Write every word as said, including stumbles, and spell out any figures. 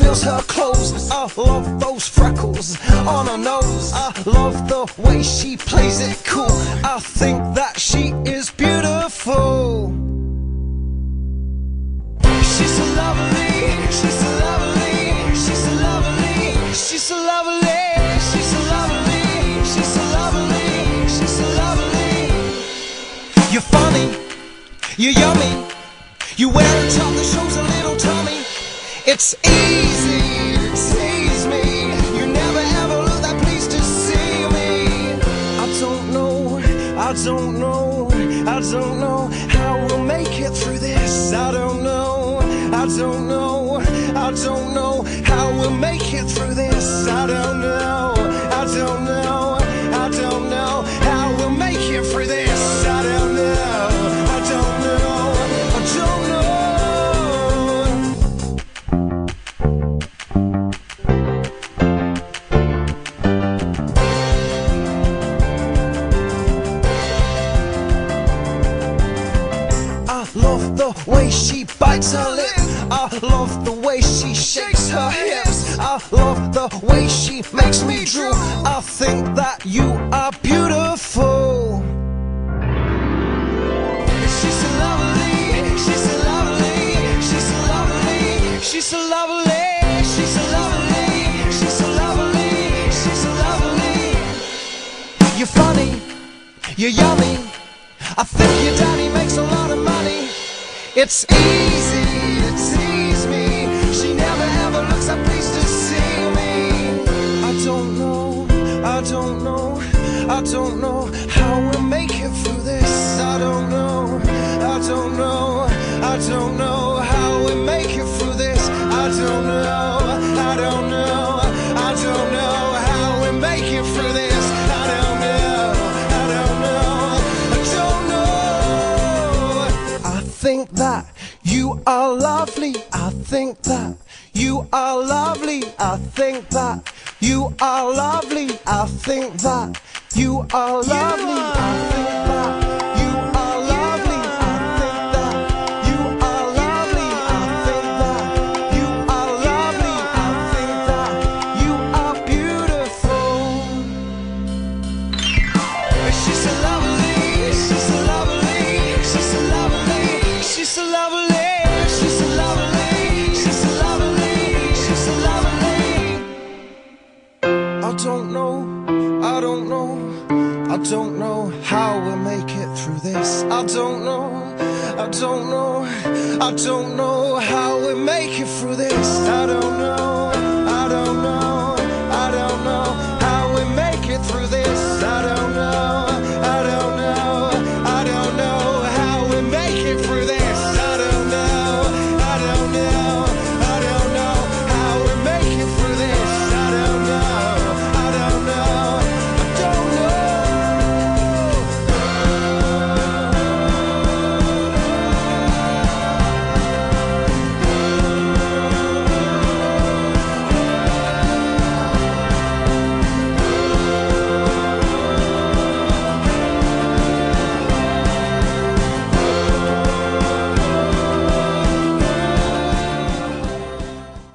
steals her clothes. I love those freckles on her nose. I love the way she plays it cool. I think that she is beautiful. She's so lovely, she's so lovely, she's so lovely, she's so lovely, she's so lovely, she's so lovely, she's so lovely. You're funny, you're yummy, you wear a top that shows a little tummy. It's easy to tease me, you never ever look that pleased to see me. I don't know, I don't know, I don't know how we'll make it through this. I don't know, I don't know, I don't know how we'll make it through this. I don't know, I don't know, I don't know how we'll make it through this. I don't know, I don't know, I don't know. I love the way she bites her lip. I love the way she shakes her hips. I love the way she makes me drool. I think that you are beautiful. She's so lovely, she's so lovely, she's so lovely, she's so lovely, she's so lovely, she's so lovely, she's so lovely. You're funny, you're yummy, I think your daddy makes a lot of money. It's easy to tease me, she never ever looks that pleased to see me. I don't know, I don't know, I don't know how we'll make it through this. I don't know, I don't know, I don't know how we make it through this. I don't know, I don't know, I don't know how we make it through this. I don't know, I don't know, I don't know. I think that you are lovely, I think that you are lovely, I think that you are lovely, I think that you are lovely, I think that you are lovely, I think that you are lovely, I think that you are lovely, I think that you are beautiful. She's so lovely, she's so lovely, she's so lovely, she's so lovely, she's so lovely, she's so lovely, she's so lovely. I don't know, I don't know, I don't know how we'll make it through this. I don't know, I don't know, I don't know how we'll make it through this. I don't